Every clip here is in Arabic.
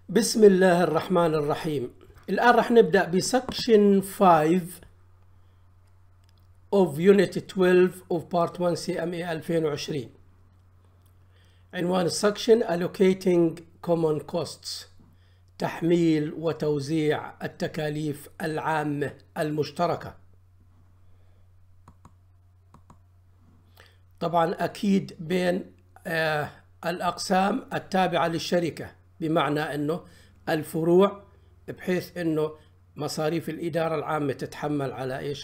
بسم الله الرحمن الرحيم. الآن راح نبدأ بسكشن 5 of Unit 12 of Part 1 CMA 2020. عنوان السكشن Allocating Common Costs، تحميل وتوزيع التكاليف العامة المشتركة. طبعا أكيد بين الأقسام التابعة للشركة، بمعنى أنه الفروع، بحيث أنه مصاريف الإدارة العامة تتحمل على إيش؟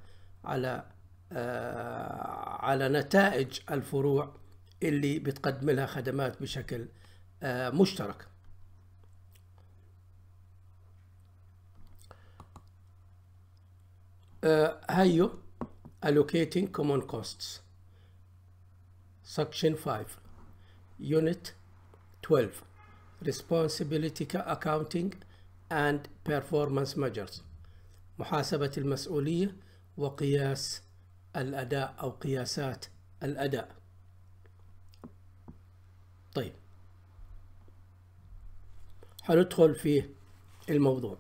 على نتائج الفروع اللي بتقدم لها خدمات بشكل مشترك. هيو Allocating Common Costs Section 5 Unit 12 Responsibility Accounting and Performance Measures، محاسبة المسؤولية وقياس الأداء أو قياسات الأداء. طيب، هندخل في الموضوع.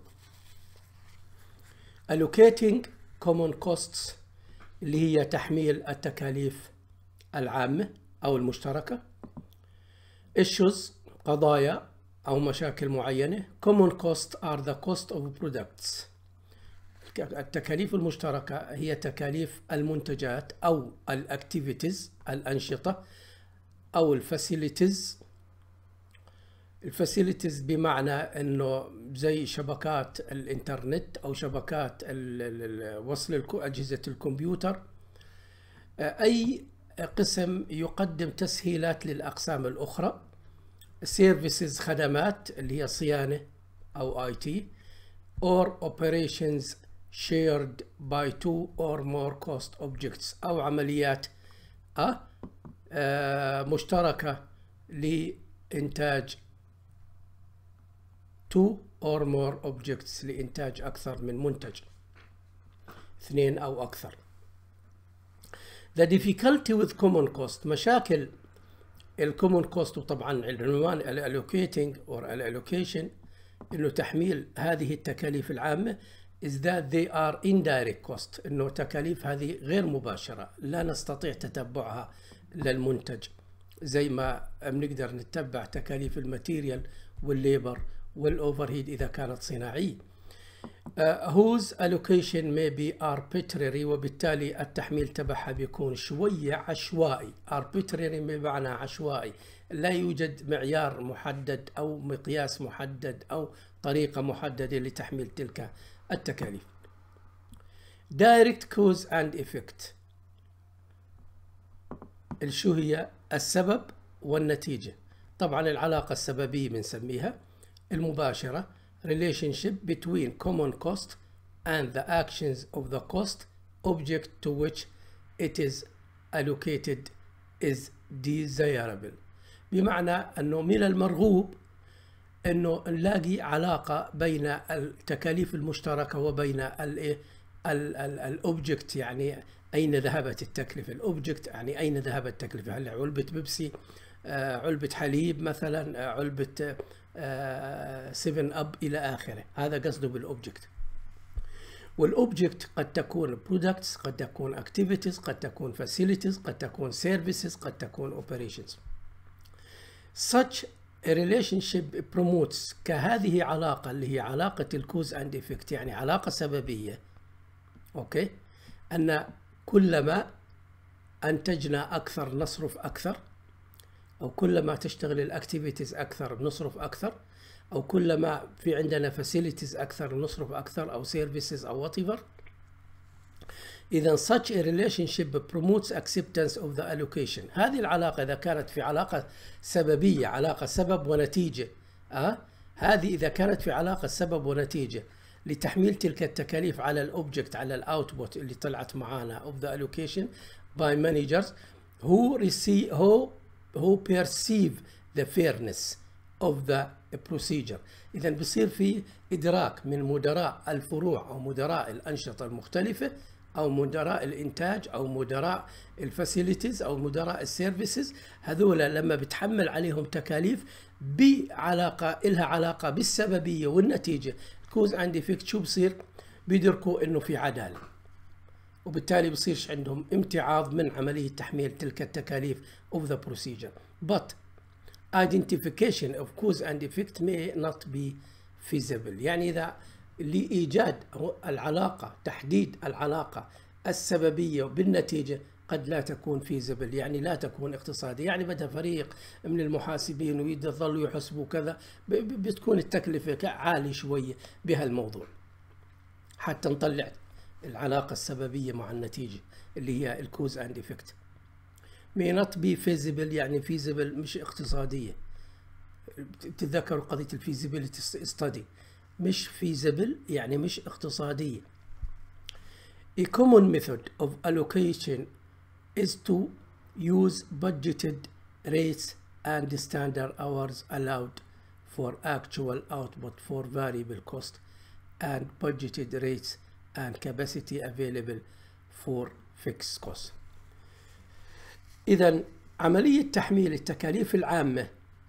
Allocating Common Costs اللي هي تحميل التكاليف العامة أو المشتركة. Issues، قضايا أو مشاكل معينة. Common costs are the cost of products. التكاليف المشتركة هي تكاليف المنتجات أو الأكتيفيتيز، الأنشطة أو الفاسيليتيز. الفاسيليتيز بمعنى أنه زي شبكات الإنترنت أو شبكات وصل أجهزة الكمبيوتر. أي قسم يقدم تسهيلات للأقسام الأخرى. Services، خدمات اللي هي صيانة أو IT. or operations shared by two or more cost objects، أو عمليات مشتركة لإنتاج two or more objects، لإنتاج أكثر من منتج، اثنين أو أكثر. The difficulty with common cost، مشاكل الكومون كوست، وطبعا العنوان allocating or allocation، انه تحميل هذه التكاليف العامة is that they are indirect cost، انه تكاليف هذه غير مباشرة، لا نستطيع تتبعها للمنتج زي ما بنقدر نتبع تكاليف الماتيريال والليبر والاوفرهيد اذا كانت صناعية. whose allocation may be arbitrary، وبالتالي التحميل تبعها بيكون شوية عشوائي. arbitrary بمعنى عشوائي، لا يوجد معيار محدد أو مقياس محدد أو طريقة محددة لتحميل تلك التكاليف. direct cause and effect، شو هي؟ السبب والنتيجة. طبعا العلاقة السببية بنسميها المباشرة، relationship between common cost and the actions of the cost object to which it is allocated is desirable. بمعنى أنه من المرغوب أنه نلاقي علاقة بين التكاليف المشتركة وبين الأوبجكت، يعني أين ذهبت التكلفة. الأوبجكت يعني أين ذهبت التكلفة. هلا علبة بيبسي، علبة حليب مثلا، علبة 7 أب إلى آخره، هذا قصده بالأوبجكت. والأوبجكت قد تكون products، قد تكون activities، قد تكون facilities، قد تكون services، قد تكون operations. such a relationship promotes، كهذه علاقة اللي هي علاقة الكوز and effect، يعني علاقة سببية، أوكي، أن كلما أنتجنا أكثر نصرف أكثر، أو كلما تشتغل الأكتيفيتيز أكثر بنصرف أكثر، أو كلما في عندنا فاسيليتيز أكثر بنصرف أكثر، أو سيرفيسز أو whatever. إذا such a relationship promotes acceptance of the allocation. هذه العلاقة إذا كانت في علاقة سببية، علاقة سبب ونتيجة، هذه إذا كانت في علاقة سبب ونتيجة لتحميل تلك التكاليف على الأوبجكت، على الأوتبوت اللي طلعت معانا of the allocation by managers who perceive the fairness of the procedure. إذا بصير في إدراك من مدراء الفروع أو مدراء الأنشطة المختلفة أو مدراء الإنتاج أو مدراء الفاسيليتيز أو مدراء السيرفيسز، هذولا لما بتحمل عليهم تكاليف إلها علاقة بالسببية والنتيجة كوز أند إفكت، شو بصير؟ بيدركوا إنه في عدالة، وبالتالي بصيرش عندهم امتعاض من عملية تحميل تلك التكاليف of the procedure. But identification of cause and effect may not be feasible. يعني إذا لإيجاد العلاقة، تحديد العلاقة السببية بالنتيجة قد لا تكون feasible، يعني لا تكون اقتصادية. يعني بدها فريق من المحاسبين ويظلوا يحسبوا كذا، بتكون التكلفة عالية شوية بهالموضوع حتى نطلع العلاقة السببية مع النتيجة اللي هي الكوز اند افكت. may not be feasible، يعني feasible مش اقتصادية. تتذكروا قضية الفيزيبيليتي ستادي، مش feasible يعني مش اقتصادية. A common method of allocation is to use budgeted rates and standard hours allowed for actual output for variable cost and budgeted rates and capacity available for fixed costs. إذن عملية تحميل التكاليف العامة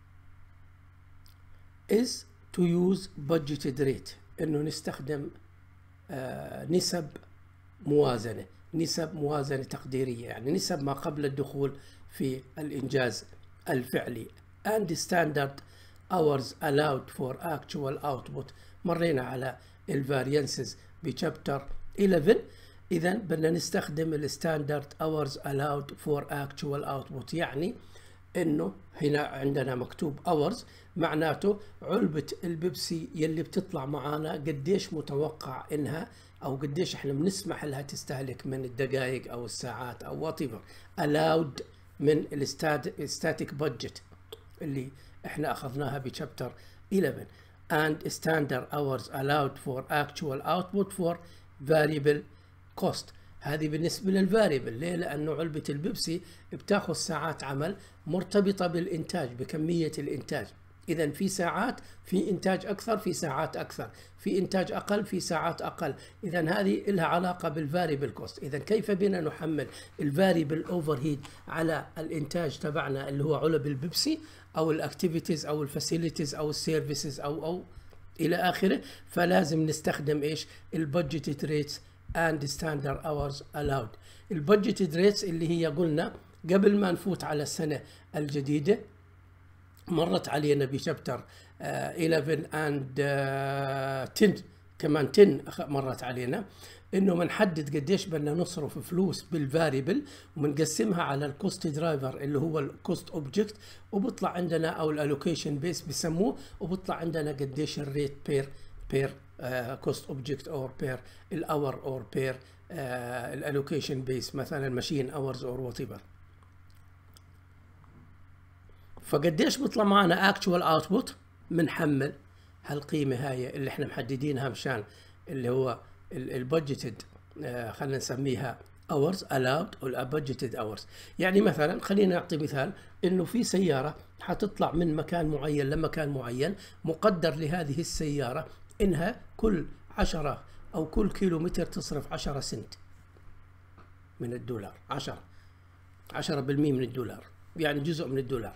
is to use budgeted rate، إنه نستخدم نسب موازنة، نسب موازنة تقديرية، يعني نسب ما قبل الدخول في الإنجاز الفعلي and standard hours allowed for actual output. مرينا على الفاريانسز بشابتر 11. إذا بدنا نستخدم الستاندرد hours allowed for actual output، يعني إنه هنا عندنا مكتوب hours، معناته علبة البيبسي يلي بتطلع معانا قديش متوقع إنها أو قديش إحنا بنسمح لها تستهلك من الدقائق أو الساعات أو whatever allowed من الستاتيك بادجت اللي إحنا أخذناها بشابتر 11 and standard hours allowed for actual output for variable cost. هذه بالنسبة للفاريبل. ليه؟ لأنه علبة البيبسي بتاخذ ساعات عمل مرتبطة بالإنتاج، بكمية الإنتاج. إذا في ساعات في إنتاج أكثر، في ساعات أكثر، في إنتاج أقل، في ساعات أقل. إذا هذه لها علاقة بالفاريبل كوست. إذا كيف بنا نحمل الفاريبل أوفر هيد على الإنتاج تبعنا اللي هو علب البيبسي أو الأكتيفيتيز أو الفاسيليتيز أو السيرفيسز أو إلى آخره؟ فلازم نستخدم إيش؟ البادجيتد ريتس and standard hours allowed. البادجيتد ريتس اللي هي قلنا قبل ما نفوت على السنة الجديدة، مرت علينا بشابتر 11 and 10 كمان 10 مرت علينا، انه بنحدد قديش بدنا نصرف فلوس بالفاريبل وبنقسمها على الكوست درايفر اللي هو الكوست اوبجكت، وبطلع عندنا او الالوكيشن بيس بسموه، وبطلع عندنا قديش الريت بير كوست اوبجكت اور بير الاور اور بير الالوكيشن بيس، مثلا ماشين اورز اور وات ايفر. فقديش بيطلع معنا اكتوال اوتبوت بنحمل هالقيمه هاي اللي احنا محددينها مشان اللي هو البادجيتد، خلينا نسميها hours allowed او budgeted hours. يعني مثلا خلينا نعطي مثال انه في سياره حتطلع من مكان معين لمكان معين، مقدر لهذه السياره انها كل 10 او كل كيلومتر تصرف 10 سنت من الدولار، 10% من الدولار، يعني جزء من الدولار.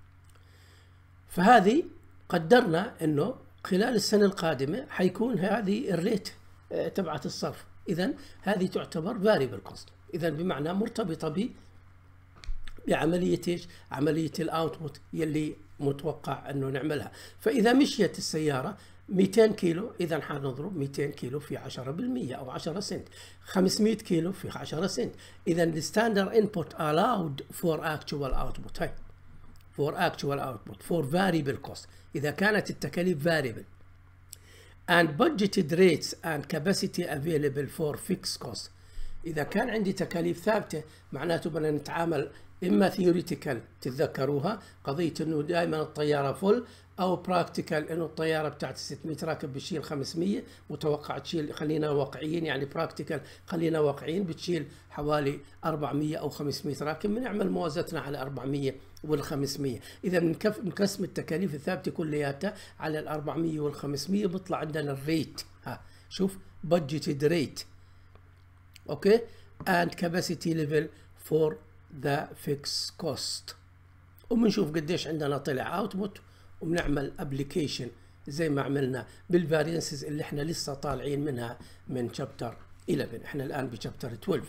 فهذه قدرنا انه خلال السنة القادمة حيكون هذه الريت تبعت الصرف. إذن هذه تعتبر variable cost، إذن بمعنى مرتبطة بعملية ايش؟ عملية الاوتبوت يلي متوقع انه نعملها. فإذا مشيت السيارة 200 كيلو، إذا حنضرب 200 كيلو في 10% أو 10 سنت، 500 كيلو في 10 سنت. إذا الستاندرد input allowed for actual output، هاي for actual output for variable cost إذا كانت التكاليف variable and budgeted rates and capacity available for fixed cost. إذا كان عندي تكاليف ثابتة معناته بدنا نتعامل إما theoretical، تتذكروها قضية إنه دائما الطيارة فل، أو practical إنه الطيارة بتاعت 600 راكب بتشيل 500، متوقع تشيل، خلينا واقعيين يعني practical، خلينا واقعيين بتشيل حوالي 400 أو 500 راكب، بنعمل موازاتنا على 400 وال500. إذا بنقسم التكاليف الثابتة كلياتها على 400 وال500 بيطلع عندنا الريت. ها شوف budgeted rate اوكي and capacity level for the fixed cost. وبنشوف قديش عندنا طلع اوتبوت، وبنعمل ابلكيشن زي ما عملنا بالفارينسز اللي احنا لسه طالعين منها من شابتر 11. احنا الان بشابتر 12.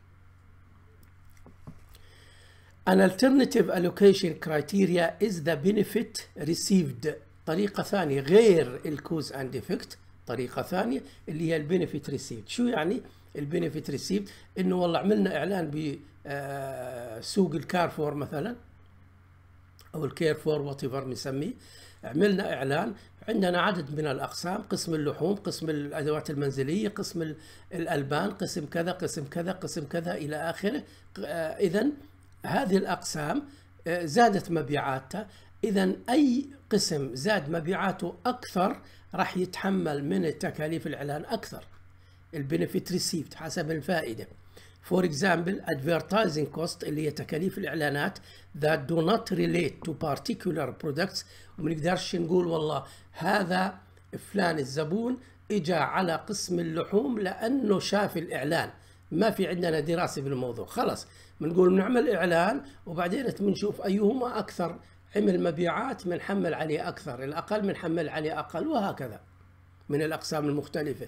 An alternative allocation criteria is the benefit received. طريقة ثانية غير الكوز اند افكت، طريقة ثانية اللي هي البنفيت ريسيفد. شو يعني البنفيت ريسيفد؟ انه والله عملنا اعلان بسوق الكارفور مثلا او الكيرفور وات ايفر بنسميه، عملنا اعلان عندنا عدد من الاقسام، قسم اللحوم، قسم الادوات المنزليه، قسم الالبان، قسم كذا قسم كذا قسم كذا الى اخره. اذا هذه الاقسام زادت مبيعاتها، اذا اي قسم زاد مبيعاته اكثر راح يتحمل من تكاليف الاعلان اكثر. البنفيت ريسيفد حسب الفائده. For example, advertising cost اللي هي تكاليف الإعلانات that do not relate to particular products. وما نقدرش نقول والله هذا فلان الزبون إجا على قسم اللحوم لأنه شاف الإعلان، ما في عندنا دراسة بالموضوع. خلاص بنقول بنعمل إعلان وبعدين بنشوف أيهما أكثر عمل مبيعات بنحمل عليه أكثر، الأقل بنحمل عليه أقل، وهكذا من الأقسام المختلفة.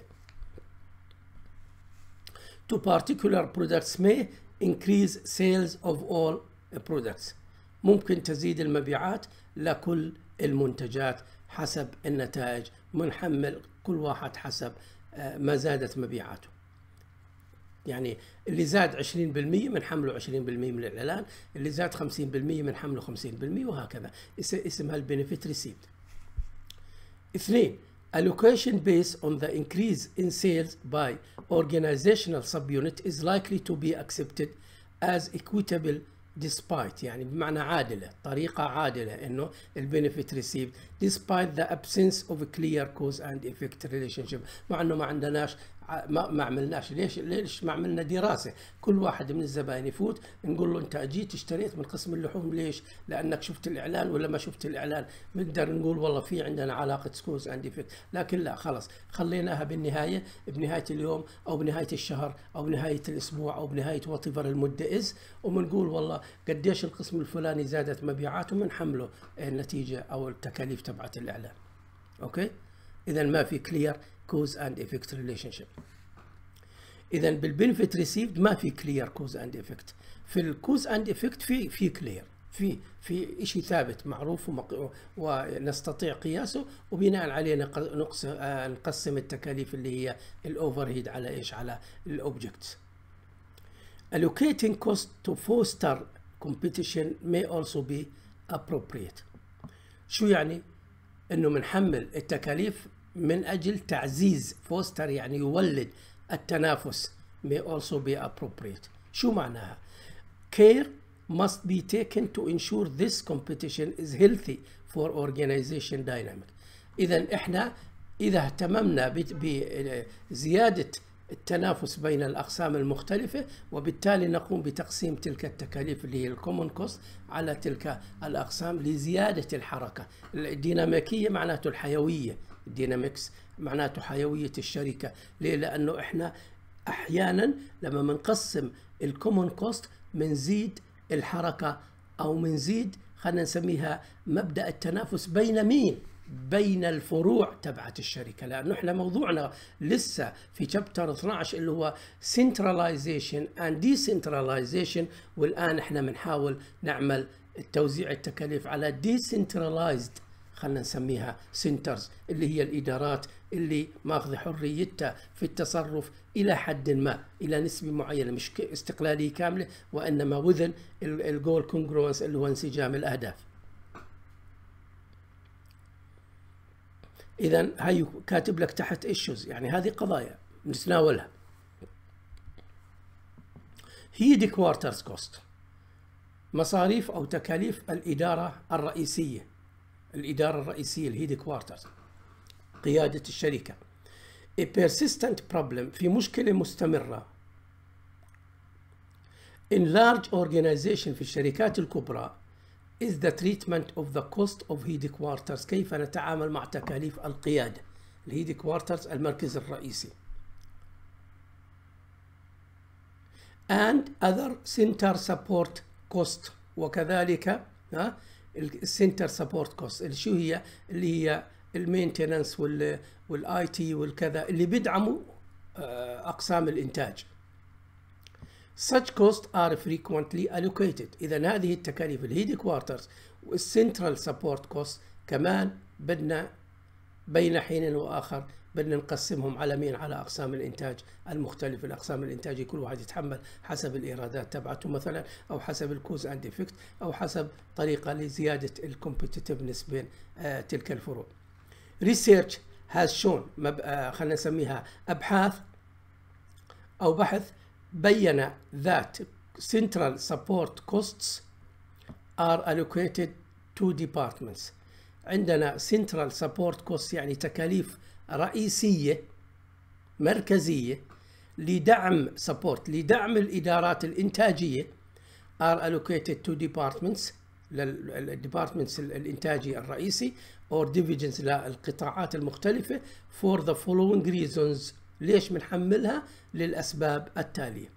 To particular products may increase sales of all products. ممكن تزيد المبيعات لكل المنتجات حسب النتائج، منحمل كل واحد حسب ما زادت مبيعاته. يعني اللي زاد 20% بنحمله 20% من الإعلان، اللي زاد 50% بنحمله 50%، وهكذا. اسمها البنفيت ريسيفد. 2. Allocation based on the increase in sales by organizational subunit is likely to be accepted as equitable despite، يعني بمعنى عادلة، طريقة عادلة إنه البنفيت received despite the absence of a clear cause and effect relationship. مع إنه ما عندناش ما عملناش. ليش ما عملنا دراسة؟ كل واحد من الزبائن يفوت نقول له أنت أجيت اشتريت من قسم اللحوم ليش؟ لأنك شفت الإعلان ولا ما شفت الإعلان؟ نقدر نقول والله في عندنا علاقة كوز أند إفكت، لكن لا، خلاص خليناها بالنهاية، بنهاية اليوم أو بنهاية الشهر أو بنهاية الأسبوع أو بنهاية واتيفر المدة وبنقول والله قديش القسم الفلاني زادت مبيعاته بنحمله النتيجة أو التكاليف تبعت الإعلان. أوكي؟ إذا ما في clear cause and effect relationship. إذا بالبنفيت ريسيفد ما في clear cause and effect. في الكوز and effect في clear، في شيء ثابت معروف ونستطيع قياسه، وبناء عليه نقسم التكاليف اللي هي الأوفر هيد على إيش؟ على الأوبجكتس. Allocating cost to foster competition may also be appropriate. شو يعني؟ إنه بنحمل التكاليف من أجل تعزيز، فوستر يعني يولد التنافس، may also be appropriate. شو معناها؟ Care must be taken to ensure this competition is healthy for organization dynamic. إذا إحنا إذا اهتممنا بزيادة التنافس بين الأقسام المختلفة، وبالتالي نقوم بتقسيم تلك التكاليف اللي هي الكومون كوست على تلك الأقسام لزيادة الحركة. الديناميكية معناته الحيوية، الديناميكس معناته حيوية الشركة. ليه؟ لأنه إحنا أحيانا لما منقسم الكومون كوست منزيد الحركة أو منزيد، خلينا نسميها مبدأ التنافس بين مين؟ بين الفروع تبعت الشركة. لأنه إحنا موضوعنا لسه في شابتر 12 اللي هو centralization and decentralization، والآن إحنا بنحاول نعمل توزيع التكاليف على decentralized، خلينا نسميها سنترز، اللي هي الإدارات اللي ماخذ حريتها في التصرف إلى حد ما، إلى نسبة معينة، مش استقلالية كاملة، وإنما وذن الجول كونجروانس اللي هو انسجام الأهداف. إذا هاي كاتب لك تحت إيشوز، يعني هذه قضايا نتناولها. هيد كوارترز كوست، مصاريف أو تكاليف الإدارة الرئيسية، الإدارة الرئيسية الهيد كوارترز، قيادة الشركة. A persistent problem، في مشكلة مستمرة. In large organization، في الشركات الكبرى، is the treatment of the cost of headquarters، كيف نتعامل مع تكاليف القيادة. الهيد كوارترز المركز الرئيسي. and other center support cost. وكذلك السنتر سبورت كوست اللي هي المينتننس والاي تي والكذا اللي بيدعموا اقسام الانتاج. Such costs are frequently allocated. إذا هذه التكاليف الهيد كوارترز والسنترال سبورت كوست كمان بدنا بين حين وآخر بدنا نقسمهم على مين؟ على أقسام الإنتاج المختلفة. الأقسام الإنتاجية كل واحد يتحمل حسب الإيرادات تبعته مثلا، أو حسب الكوز أند إفكت، أو حسب طريقة لزيادة الكومبيتيتيفنس بين تلك الفروع. Research has shown، خلينا نسميها أبحاث أو بحث، بين that central support costs are allocated to departments. عندنا central support costs يعني تكاليف رئيسية مركزية لدعم لدعم الإدارات الإنتاجية are allocated to departments، للديبارتمنتس الإنتاجي الرئيسي or divisions للقطاعات المختلفة for the following reasons. ليش بنحملها؟ للأسباب التالية.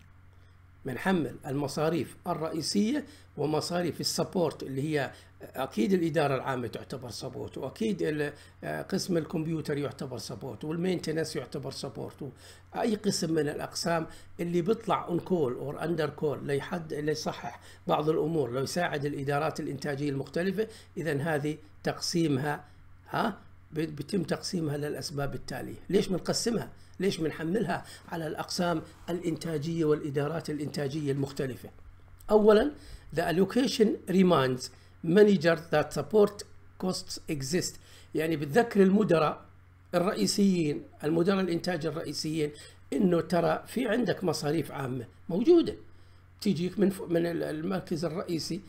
بنحمل المصاريف الرئيسية ومصاريف السبورت اللي هي أكيد الإدارة العامة تعتبر سبورت، وأكيد قسم الكمبيوتر يعتبر سبورت، والمينتنس يعتبر سبورت، أي قسم من الأقسام اللي بيطلع اون كول أو أندر كول ليصحح بعض الأمور، لو يساعد الإدارات الإنتاجية المختلفة. إذا هذه تقسيمها بيتم تقسيمها للأسباب التالية. ليش بنقسمها؟ ليش بنحملها على الأقسام الإنتاجية والإدارات الإنتاجية المختلفة؟ أولاً the allocation reminds managers that support costs exist. يعني بتذكر المدراء الرئيسيين، المدراء الإنتاج الرئيسيين، إنه ترى في عندك مصاريف عامة موجودة تيجيك من المركز الرئيسي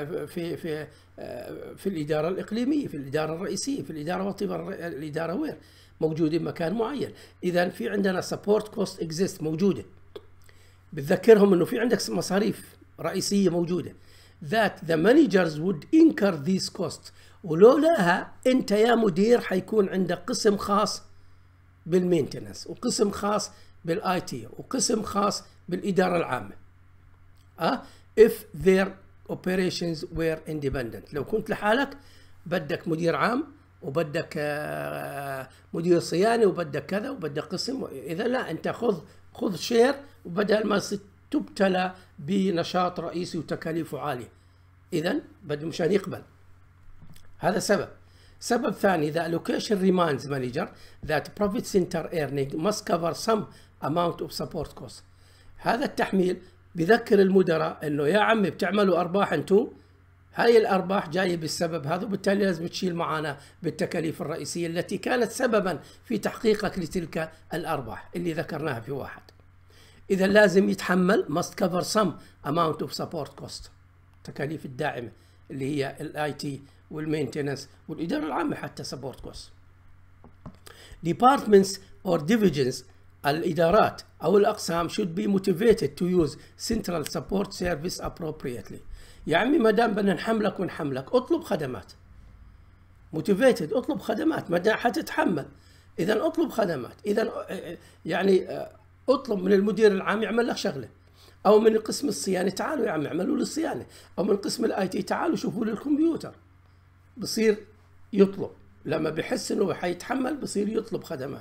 في الإدارة الإقليمية، في الإدارة الرئيسية، في الإدارة الإدارة وين موجودة مكان معين. إذا في عندنا support cost exist موجودة، بتذكرهم إنه في عندك مصاريف رئيسية موجودة that the managers would incur these costs. ولولاها أنت يا مدير حيكون عندك قسم خاص بالمينتنس، وقسم خاص بالاي تي، وقسم خاص بالإدارة العامة. if their operations were independent. لو كنت لحالك بدك مدير عام وبدك مدير صيانة وبدك كذا وبدك قسم، إذا لا، أنت خذ شير، وبدل ما تبتلى بنشاط رئيسي وتكاليفه عالية. إذا بده مشان يقبل. هذا سبب ثاني the allocation reminds manager that profit center earning must cover some amount of support cost. هذا التحميل بذكر المدراء انه يا عمي بتعملوا ارباح انتم، هاي الارباح جايه بالسبب هذا، وبالتالي لازم تشيل معنا بالتكاليف الرئيسيه التي كانت سببا في تحقيقك لتلك الارباح اللي ذكرناها في واحد. اذا لازم يتحمل must cover some amount of support cost، تكاليف الداعمه اللي هي الاي تي والمينتنس والاداره العامه حتى support cost. Departments or divisions، الإدارات أو الأقسام should be motivated to use central support service appropriately. يا عمي ما دام بدنا نحملك ونحملك، اطلب خدمات. motivated، اطلب خدمات، ما دام حتتحمل إذا اطلب خدمات. إذا يعني اطلب من المدير العام يعمل لك شغلة، أو من قسم الصيانة تعالوا يا عمي اعملوا لي الصيانة، أو من قسم الاي تي تعالوا شوفوا لي الكمبيوتر. بصير يطلب، لما بحس إنه حيتحمل بصير يطلب خدمات.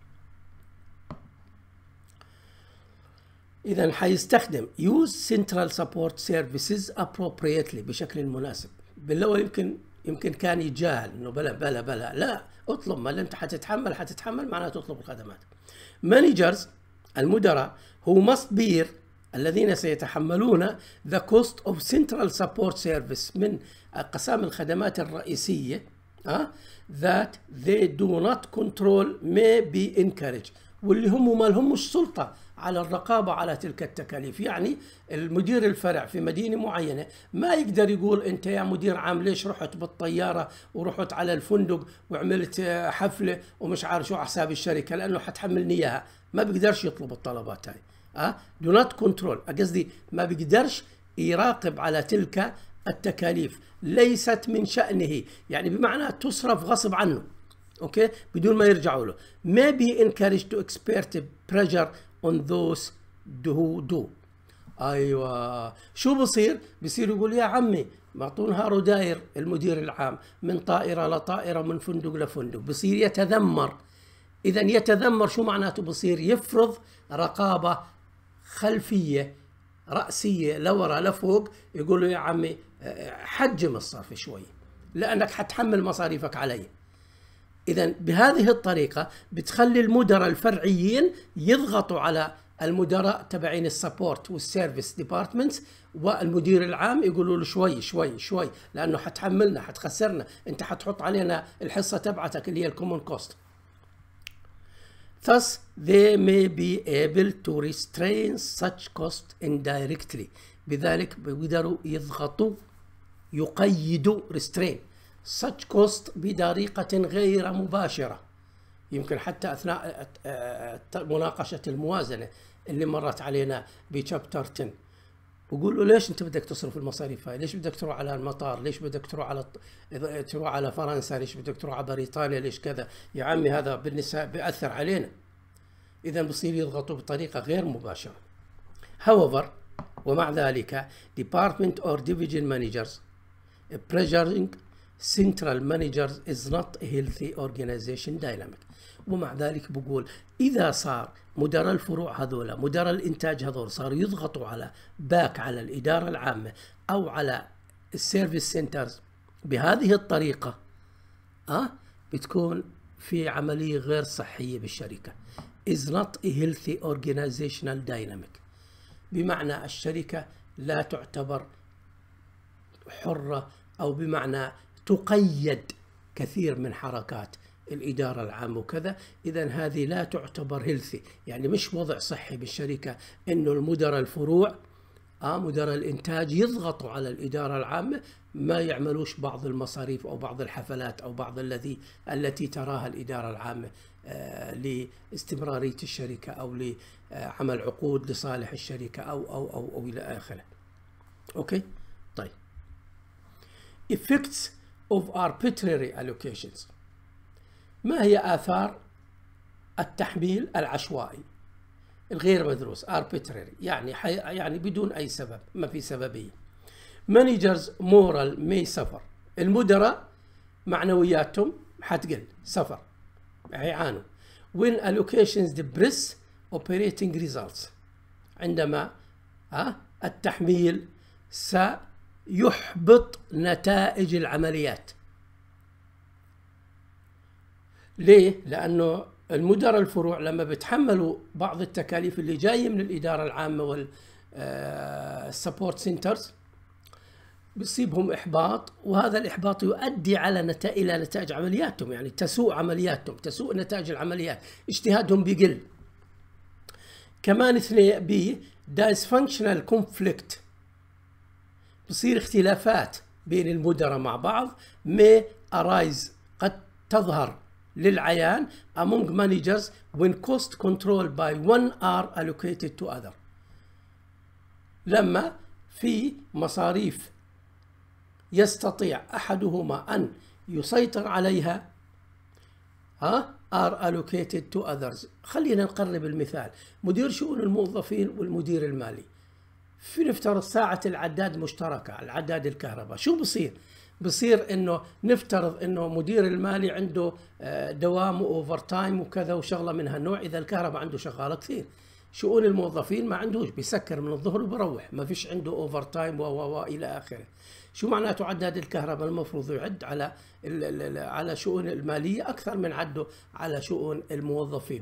إذا حيستخدم use central support services appropriately، بشكل مناسب. بالأول يمكن كان يتجاهل إنه بلا لا، اطلب، ما أنت حتتحمل معناته تطلب الخدمات. managers، المدراء، who must bear، الذين سيتحملون the cost of central support service، من أقسام الخدمات الرئيسية that they do not control may be encouraged، واللي هم ما لهمش سلطة على الرقابة على تلك التكاليف. يعني المدير الفرع في مدينة معينة ما يقدر يقول أنت يا مدير عام ليش رحت بالطيارة ورحت على الفندق وعملت حفلة ومش عارف شو على حساب الشركة، لأنه حتحملني إياها. ما بيقدرش يطلب الطلبات هاي. do not control، قصدي ما بيقدرش يراقب على تلك التكاليف، ليست من شأنه، يعني بمعنى تصرف غصب عنه، اوكي، بدون ما يرجعوا له. may be encouraged to exert pressure on those who do. ايوه، شو بصير؟ بصير يقول يا عمي معطونها داير المدير العام من طائرة لطائرة من فندق لفندق، بصير يتذمر. إذا يتذمر شو معناته؟ بصير يفرض رقابة خلفية رأسية لورا لفوق، يقول له يا عمي حجم الصرف شوي لأنك حتحمل مصاريفك علي. إذا بهذه الطريقة بتخلي المدراء الفرعيين يضغطوا على المدراء تبعين السبورت والسيرفيس ديبارتمنتس، والمدير العام يقولوا له شوي شوي شوي لأنه حتحملنا، حتخسرنا، أنت حتحط علينا الحصة تبعتك اللي هي الكومون كوست. Thus they may be able to restrain such cost indirectly. بذلك بيقدروا يضغطوا يقيدوا restrain such cost بطريقة غير مباشرة. يمكن حتى أثناء مناقشة الموازنة اللي مرت علينا بشابتر 10 بقول له ليش أنت بدك تصرف المصاريف هاي؟ ليش بدك تروح على المطار؟ ليش بدك تروح على فرنسا؟ ليش بدك تروح على بريطانيا؟ ليش كذا؟ يا عمي هذا بالنسبة بيأثر علينا. إذا بصير يضغطوا بطريقة غير مباشرة. However ومع ذلك department or division managers pressuring central managers is not a healthy organization dynamic. ومع ذلك بقول إذا صار مدراء الفروع هذولا مدراء الإنتاج هذول صاروا يضغطوا على الإدارة العامة أو على السيرفيس سنترز بهذه الطريقة بتكون في عملية غير صحية بالشركة. is not a healthy organizational dynamic. بمعنى الشركة لا تعتبر حرة، أو بمعنى تقيد كثير من حركات الإدارة العامة وكذا. إذا هذه لا تعتبر هيلثي، يعني مش وضع صحي بالشركة إنه المدراء الفروع مدراء الإنتاج يضغطوا على الإدارة العامة ما يعملوش بعض المصاريف أو بعض الحفلات أو بعض التي تراها الإدارة العامة لاستمرارية الشركة أو لعمل عقود لصالح الشركة أو إلى آخره. أوكي؟ طيب. Effects of arbitrary allocations. ما هي آثار التحميل العشوائي الغير مدروس؟ arbitrary يعني بدون أي سبب، ما في سببية. managers moral may suffer. المدراء معنوياتهم حتقل، سفر، هيعانوا. when allocations depress operating results. عندما التحميل سيحبط نتائج العمليات. ليه؟ لأنه المدراء الفروع لما بتحملوا بعض التكاليف اللي جاية من الإدارة العامة والسبورت سنترز بيصيبهم إحباط، وهذا الإحباط يؤدي إلى نتائج عملياتهم، يعني تسوء عملياتهم، تسوء نتائج العمليات، اجتهادهم بيقل. كمان 2 dysfunctional conflict. بصير اختلافات بين المدراء مع بعض may arise، قد تظهر للعيان among managers when cost control by one are allocated to other. لما في مصاريف يستطيع أحدهما أن يسيطر عليها are allocated to others. خلينا نقرب المثال. مدير شؤون الموظفين والمدير المالي، في نفترض ساعة العداد مشتركة، العداد الكهرباء، شو بصير انه نفترض انه مدير المالي عنده دوام واوفر تايم وكذا وشغله من هالنوع، اذا الكهرباء عنده شغاله كثير. شؤون الموظفين ما عندوش، بيسكر من الظهر وبروح، ما فيش عنده اوفر تايم الى اخره. شو معناته عداد الكهرباء؟ المفروض يعد على شؤون الماليه اكثر من عده على شؤون الموظفين.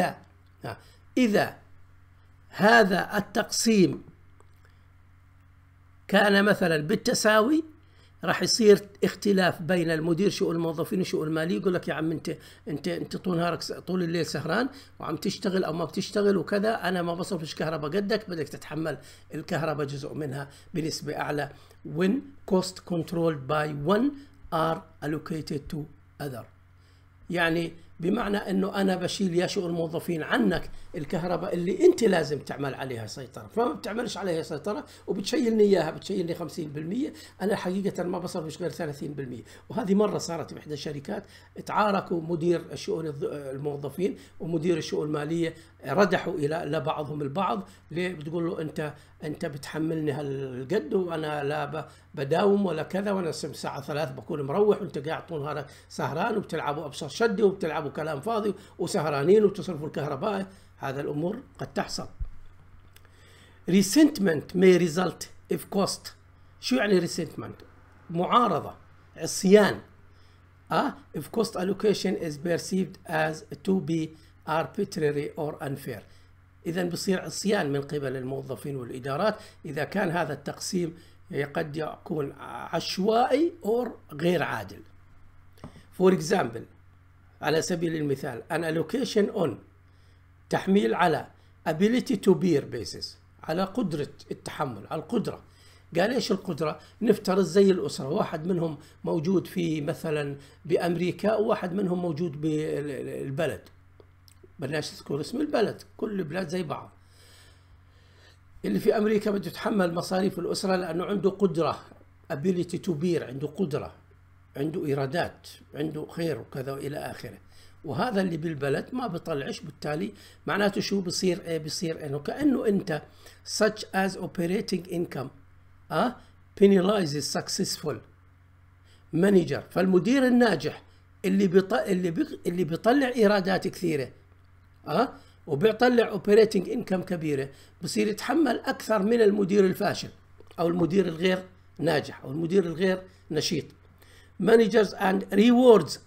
فاذا هذا التقسيم كان مثلا بالتساوي، راح يصير اختلاف بين المدير شؤون الموظفين وشؤون المالي. يقول لك يا عم انت طول نهارك طول الليل سهران وعم تشتغل او ما بتشتغل وكذا، انا ما بصرفش كهرباء قدك، بدك تتحمل الكهرباء جزء منها بنسبة اعلى. when cost controlled by one are allocated to other. يعني بمعنى انه انا بشيل يا شؤون الموظفين عنك الكهرباء اللي انت لازم تعمل عليها سيطره، فما بتعملش عليها سيطره وبتشيلني اياها، بتشيلني 50%، انا حقيقه ما بصرفش غير 30%. وهذه مره صارت باحدى الشركات، تعاركوا مدير شؤون الموظفين ومدير الشؤون الماليه، ردحوا الى لبعضهم البعض. ليه؟ بتقول له انت بتحملني هالقد وانا لا بداوم ولا كذا، وانا الساعه 3 بكون مروح وانت قاعد طول نهارك سهران وبتلعبوا ابصر شدي وبتلعبوا كلام فاضي وسهرانين وبتصرفوا الكهرباء. هذا الامور قد تحصل. resentment may result if cost. شو يعني resentment؟ معارضه، عصيان. if cost allocation is perceived as to be arbitrary or unfair. إذا بصير عصيان من قبل الموظفين والإدارات إذا كان هذا التقسيم قد يكون عشوائي أو غير عادل. For example، على سبيل المثال، an allocation on تحميل على ability to bear basis، على قدرة التحمل، على القدرة. قال ايش القدرة؟ نفترض زي الأسرة، واحد منهم موجود في مثلا بأمريكا وواحد منهم موجود بالبلد، بلاش تذكر اسم البلد، كل البلاد زي بعض. اللي في أمريكا بده يتحمل مصاريف الأسرة لأنه عنده قدرة، ability to bear، عنده قدرة، عنده إيرادات، عنده خير وكذا إلى آخره. وهذا اللي بالبلد ما بيطلعش، بالتالي معناته شو بصير؟ ايه بصير انه كأنه انت such as operating income penalizes successful manager. فالمدير الناجح اللي بيطلع ايرادات كثيره وبيطلع اوبريتنج انكم كبيره، بصير يتحمل اكثر من المدير الفاشل او المدير الغير ناجح او المدير الغير نشيط. managers and rewards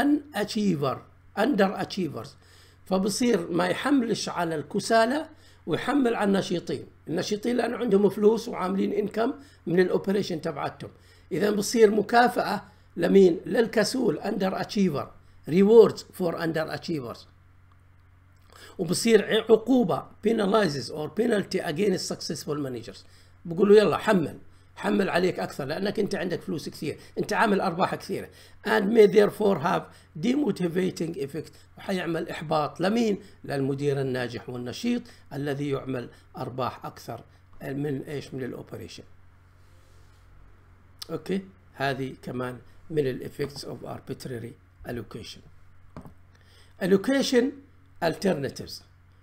underachievers. فبصير ما يحملش على الكسالى ويحمل على النشيطين لانه عندهم فلوس وعاملين انكم من الاوبريشن تبعتهم. اذا بصير مكافاه لمين؟ للكسول، underachiever، rewards for underachievers. وبصير عقوبه penalizes or penalty against successful managers. بقولوا يلا حمل عليك اكثر لانك انت عندك فلوس كثير، انت عامل ارباح كثيره. and may therefore have demotivating effect. وحيعمل احباط لمين؟ للمدير الناجح والنشيط الذي يعمل ارباح اكثر من ايش؟ من الاوبريشن. اوكي، هذه كمان من الافكتس اوف arbitrary allocation. allocation alternatives،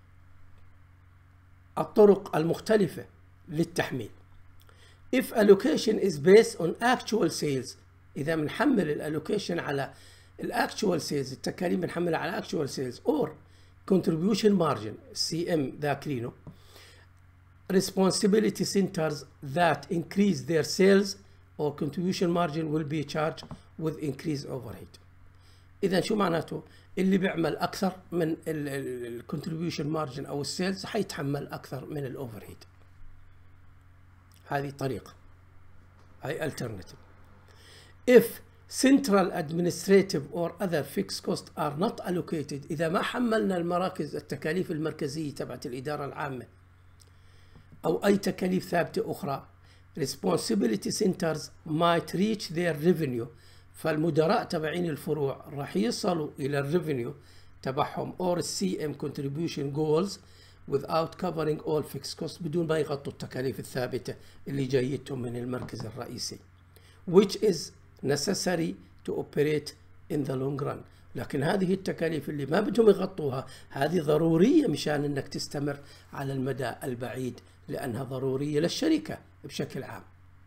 الطرق المختلفه للتحميل. if allocation is based on actual sales، إذا بنحمل الالوكيشن على الاكتوال سيلز، التكاليف بنحملها على actual sales or contribution margin CM ذاكرينه. responsibility centers that increase their sales or contribution margin will be charged with increased overhead. إذا شو معناته؟ اللي بيعمل أكثر من الcontribution margin أو السيلز حيتحمل أكثر من الأوفرهيد. هذه طريقة، هاي alternative. if central administrative or other fixed costs are not allocated، إذا ما حملنا المراكز التكاليف المركزية تبعت الإدارة العامة أو أي تكاليف ثابتة أخرى، responsibility centers might reach their revenue. فالمدراء تبعين الفروع راح يصلوا إلى الريفينيو تبعهم or CM contribution goals without covering all fixed costs، بدون ما يغطوا التكاليف الثابتة اللي جايتهم من المركز الرئيسي، which is necessary to operate in the long run. لكن هذه التكاليف اللي ما بدهم يغطوها هذه ضرورية مشان انك تستمر على المدى البعيد، لأنها ضرورية للشركة بشكل عام.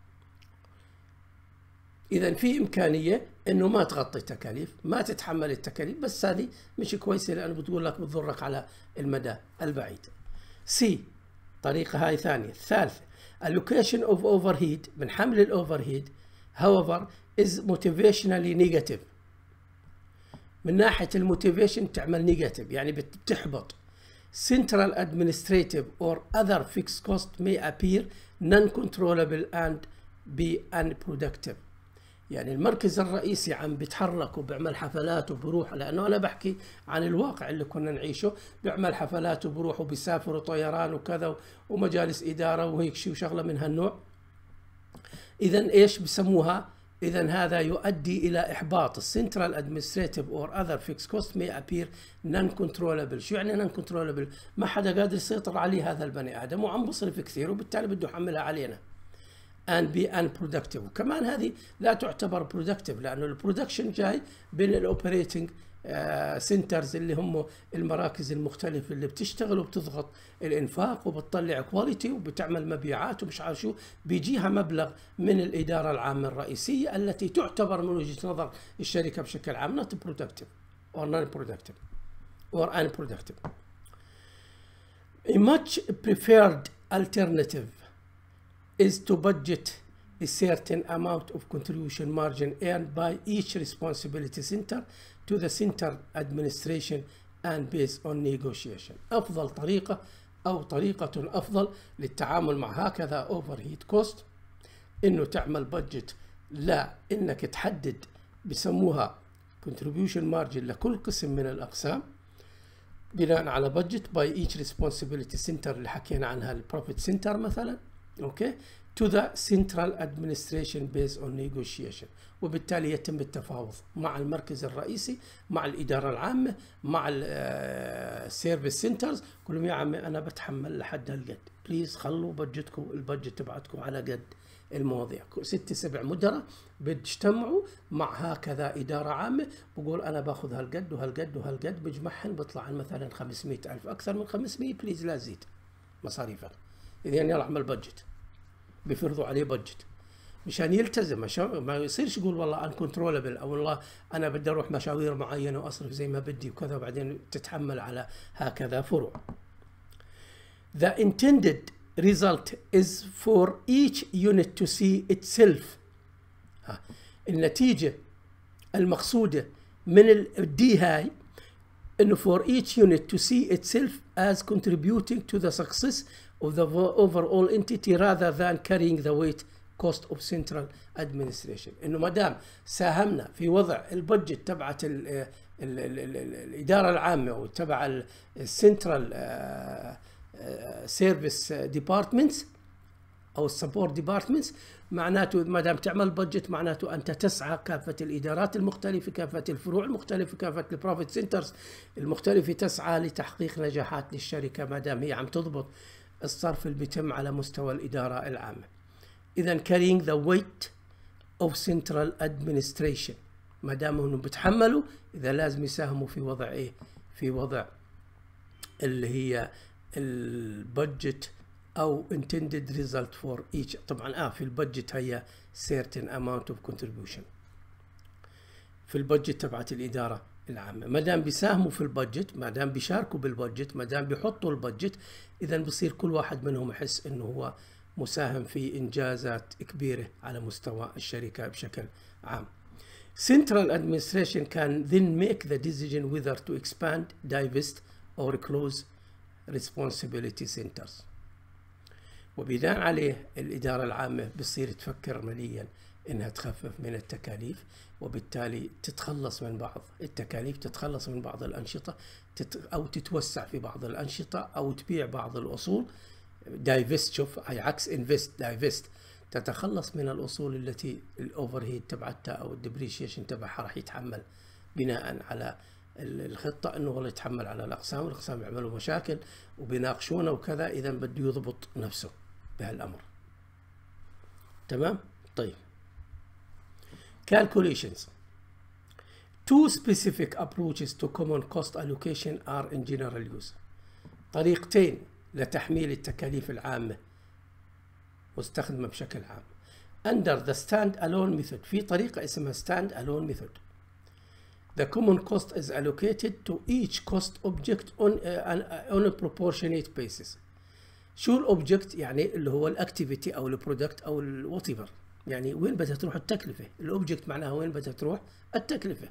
إذا في إمكانية إنه ما تغطي التكاليف، ما تتحمل التكاليف، بس هذه مش كويسة لأنه بتقول لك بتضرك على المدى البعيد. سي، طريقة هاي ثانية. الثالثة allocation of overhead، من حمل الأوفرهيد however is motivationally negative. من ناحية الموتيفيشن تعمل نيجاتيف، يعني بتحبط. central administrative or other fixed cost may appear non-controllable and be unproductive. يعني المركز الرئيسي عم بيتحرك وبيعمل حفلات وبروح، لأنه أنا بحكي عن الواقع اللي كنا نعيشه، بيعمل حفلات وبروح وبيسافر وطيران وكذا ومجالس إدارة وهيك شيء وشغلة من هالنوع. إذا إيش بسموها؟ إذا هذا يؤدي إلى إحباط السنترال ادمنستريتيف اور اذر فيكس كوست may appear non-controllable. شو يعني non-controllable؟ ما حدا قادر يسيطر عليه هذا البني آدم وعم بصرف كثير وبالتالي بده يحملها علينا. and be unproductive. وكمان هذه لا تعتبر productive لأنه البرودكشن جاي بين الأوبريتنج سنترز اللي هم المراكز المختلفة اللي بتشتغل وبتضغط الإنفاق وبتطلع كواليتي وبتعمل مبيعات ومش عارف شو، بيجيها مبلغ من الإدارة العامة الرئيسية التي تعتبر من وجهة نظر الشركة بشكل عام not productive or non-productive or unproductive. A much preferred alternative is to budget a certain amount of contribution margin earned by each responsibility center to the center administration and based on negotiation. أفضل طريقة أو طريقة أفضل للتعامل مع هكذا overhead cost إنه تعمل budget، لا إنك تحدد بسموها contribution margin لكل قسم من الأقسام بناء على budget by each responsibility center اللي حكينا عنها البروفيت سنتر مثلا، اوكي، to the central administration based on negotiation. وبالتالي يتم التفاوض مع المركز الرئيسي، مع الإدارة العامة، مع السيرفيس سنترز، كلهم يا عمي أنا بتحمل لحد هالقد، بليز خلوا بجتكم البجت تبعتكم على قد المواضيع. 6 7 مدراء بيجتمعوا مع هكذا إدارة عامة، بقول أنا باخذ هالقد وهالقد وهالقد، بجمعهن بطلع مثلا 500,000، أكثر من 500 بليز لا زيد مصاريفك. إذا يلا اعمل بجت، بيفرضوا عليه بجت مشان يلتزم، ما يصيرش يقول والله uncontrollable أو والله أنا بدي أروح مشاوير معينة وأصرف زي ما بدي وكذا وبعدين تتحمل على هكذا فروع. The intended result is for each unit to see itself. النتيجة المقصودة من الدي هاي إنه for each unit to see itself as contributing to the success of the overall entity rather than carrying the weight cost of central administration. إنه ما دام ساهمنا في وضع البجت تبعت الإدارة العامة أو تبع السنترال سيرفيس ديبارتمنتس أو السبورت ديبارتمنتس، معناته ما دام تعمل بجت معناته أنت تسعى كافة الإدارات المختلفة، كافة الفروع المختلفة، كافة البروفيت سنترز المختلفة، تسعى لتحقيق نجاحات للشركة ما دام هي عم تضبط الصرف اللي بيتم على مستوى الإدارة العامة. إذا carrying the weight of central administration، ما دام انهم بتحملوا إذا لازم يساهموا في وضع إيه؟ في وضع اللي هي البادجت أو intended result for each. طبعا في البادجت هي certain amount of contribution في البادجت تبعت الإدارة العامة. ما دام بيساهموا في البادجت، ما دام بيشاركوا بالبادجت، ما دام بيحطوا البادجت، إذا بصير كل واحد منهم يحس إنه هو مساهم في إنجازات كبيرة على مستوى الشركة بشكل عام. Central administration can then make the decision whether to expand, divest or close responsibility centers. وبناء عليه الإدارة العامة بتصير تفكر مليا إنها تخفف من التكاليف، وبالتالي تتخلص من بعض التكاليف، تتخلص من بعض الأنشطة، أو تتوسع في بعض الأنشطة، أو تبيع بعض الأصول. دايفست، شوف هي عكس انفست، دايفست تتخلص من الأصول التي الأوفر هيد تبعتها أو الديبريشيشن تبعها راح يتحمل بناء على الخطة إنه والله يتحمل على الأقسام، والأقسام يعملوا مشاكل وبيناقشونه وكذا، إذا بده يضبط نفسه بهالأمر. تمام؟ طيب. Calculations. Two specific approaches to common cost allocation are in general use. طريقتين لتحميل التكاليف العامة مستخدمة بشكل عام. Under the stand-alone method، في طريقة اسمها stand-alone method. The common cost is allocated to each cost object on a proportionate basis. شو الأوبجكت؟ يعني اللي هو الأكتيفيتي أو البرودكت أو الواتيفر، يعني وين بدها تروح التكلفة. الأوبجكت معناها وين بدها تروح التكلفة.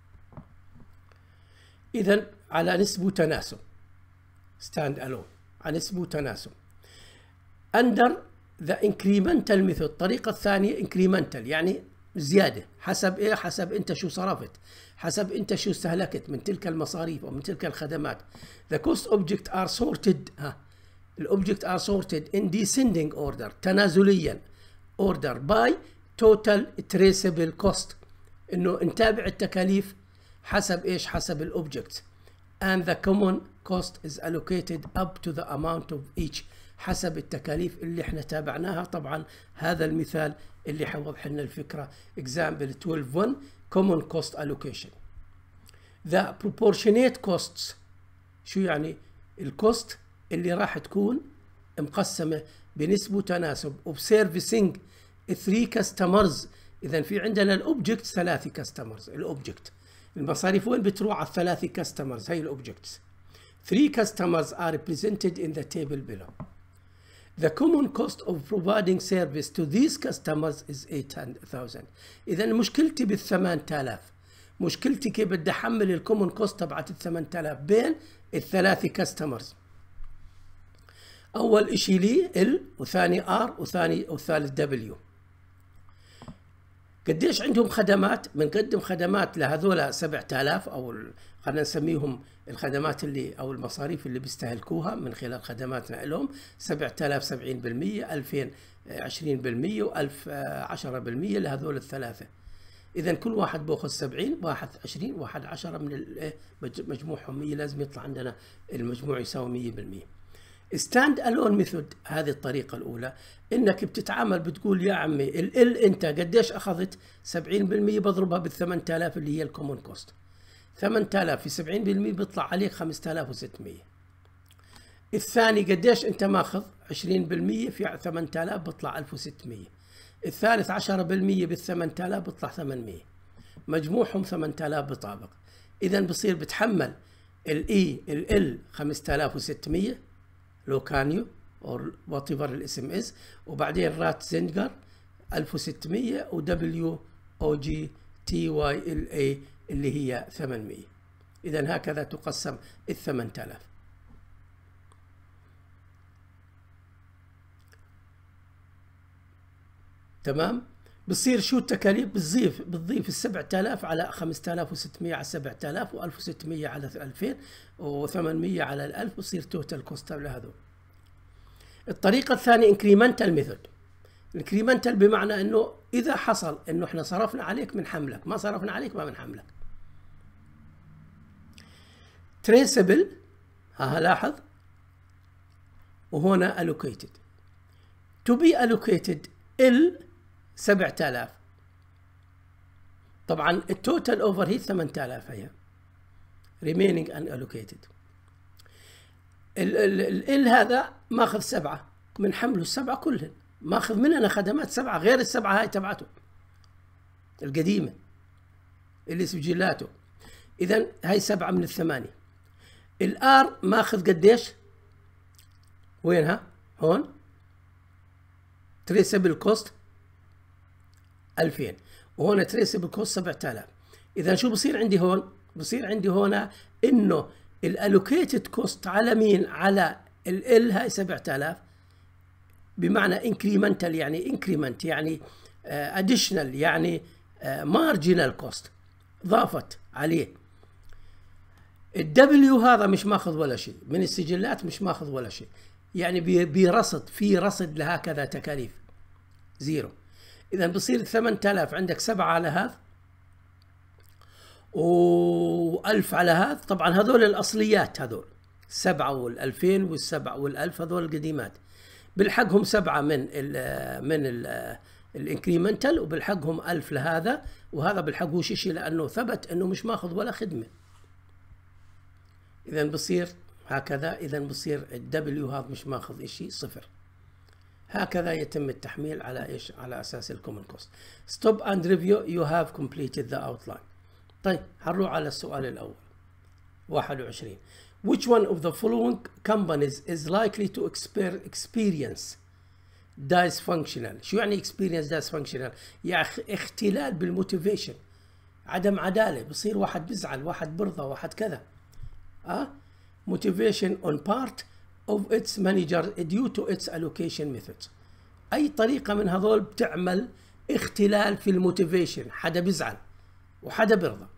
إذا على نسبة تناسب. stand-alone على نسبة تناسب. Under the incremental method، الطريقة الثانية incremental، يعني زيادة حسب إيه؟ حسب أنت شو صرفت، حسب أنت شو استهلكت من تلك المصاريف أو من تلك الخدمات. The cost object are sorted، الأوبجكت are sorted in descending order، تنازليا order by total traceable cost، انه نتابع التكاليف حسب ايش؟ حسب الاوبجكت. and the common cost is allocated up to the amount of each، حسب التكاليف اللي احنا تابعناها. طبعا هذا المثال اللي حيوضح لنا الفكرة. example 12.1 common cost allocation. the proportionate costs، شو يعني؟ الكوست اللي راح تكون مقسمة بنسبة تناسب وبسيرفيسنج 3 customers. إذا في عندنا الأوبجكت 3 customers. الأوبجكت المصاريف وين بتروح؟ على 3 customers. هي الأوبجكتس. 3 customers are represented in the table below. The common cost of providing service to these customers is 8,000. إذا مشكلتي بال8000، مشكلتي كيف بدي أحمل الكومون كوست تبعت ال8000 بين ال3 customers. أول إشي لي ال، وثاني R، والثالث W. قديش عندهم خدمات؟ بنقدم خدمات لهذول 7000، أو خلينا نسميهم الخدمات اللي أو المصاريف اللي بيستهلكوها من خلال خدماتنا لهم. 7000 70%، 2000 20%، و1000 10% لهذول الثلاثة. إذا كل واحد بأخذ 70، واحد 20، واحد 10 من مجموعهم 100. لازم يطلع عندنا المجموع يساوي 100%. ستاند الون ميثود، هذه الطريقة الأولى، إنك بتتعامل بتقول يا عمي ال أنت قديش أخذت؟ 70% بضربها بال8000 اللي هي الكومون كوست. 8000 في 70% بيطلع عليك 5600. الثاني قديش أنت ماخذ؟ 20% في 8000 بيطلع 1600. الثالث 10% بال8000 بيطلع 800. مجموعهم 8000 بطابق. إذا بصير بتحمل الإي ال 5600 لو كانيو او وات ايفر الاسم از، وبعدين رات زنجر 1600، ودبليو او جي تي واي ال اي اللي هي 800. اذا هكذا تقسم ال 8000. تمام؟ بصير شو التكاليف؟ بتضيف ال 7000 على 5600 على 7000، و1600 على 2000، و800 على 1000، بصير توتال كوست لهذول. الطريقة الثانية انكريمنتال ميثود. انكريمنتال بمعنى انه اذا حصل انه احنا صرفنا عليك بنحملك، ما صرفنا عليك ما بنحملك. تريسبل، ها لاحظ، وهنا allocated. to be allocated ال 7000. طبعا التوتال اوفر هيد 8000 هي remaining unallocated. ال هذا ماخذ 7، بنحمله ال7 كلهن، ماخذ مننا خدمات 7 غير ال7 هاي تبعته القديمة اللي سجلاته. إذا هاي 7 من ال8. الآر ماخذ قديش؟ وينها؟ هون تريسبل كوست 2000، وهون تريسبل كوست 7000. إذا شو بصير عندي هون؟ بصير عندي هون إنه الالوكيتد كوست على مين؟ على ال هاي 7000، بمعنى انكريمنتال يعني انكريمنت يعني اديشنال يعني مارجينال كوست، ضافت عليه. الدبليو هذا مش ماخذ ولا شيء من السجلات، مش ماخذ ولا شيء، يعني برصد، في رصد لهكذا تكاليف زيرو. اذا بصير 8000 عندك 7 على هذا و1000 على هذا. طبعا هذول الاصليات، هذول 7 وال2000 وال7 وال1000 هذول القديمات، بالحقهم 7 من الانكريمنتال، وبالحقهم 1000 لهذا، وهذا بالحقوش شيء لانه ثبت انه مش ماخذ ولا خدمه. اذا بصير هكذا، اذا بصير الدبليو هذا مش ماخذ شيء، صفر. هكذا يتم التحميل على ايش؟ على اساس الكومن كوست. ستوب اند ريفيو، يو هاف كومبليتد ذا اوتلاين. طيب هنروح على السؤال الاول 21. Which one of the following companies is likely to experience dysfunctional؟ شو يعني experience dysfunctional؟ يعني اختلال بالموتيفيشن، عدم عدالة، بصير واحد بزعل، واحد برضى، واحد كذا. motivation on part of its manager due to its allocation methods. أي طريقة من هذول بتعمل اختلال في الموتيفيشن، حدا بزعل وحدا برضى.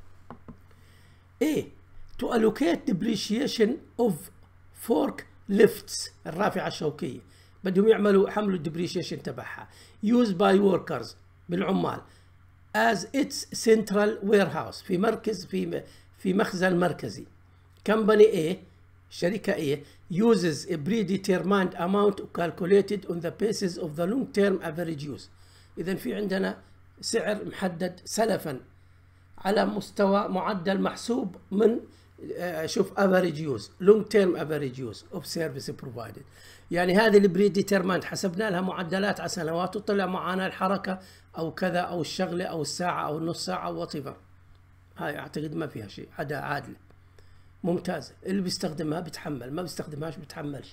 A. to allocate depreciation of fork lifts، الرافعة الشوكية، بدهم يعملوا حملوا الديبريشيشن تبعها. used by workers بالعمال as its central warehouse في مركز في مخزن مركزي. company A شركة A uses a predetermined amount calculated on the basis of the long-term average use. إذا في عندنا سعر محدد سلفا على مستوى معدل محسوب من شوف average use long term average use of service provided. يعني هذه البري ديترماند حسبنا لها معدلات على سنوات وطلع معانا الحركة أو كذا أو الشغلة أو الساعة أو النص ساعة أو whatever. هاي أعتقد ما فيها شيء، عادلة ممتازة، اللي بيستخدمها بتحمل، ما بيستخدمهاش بتحملش.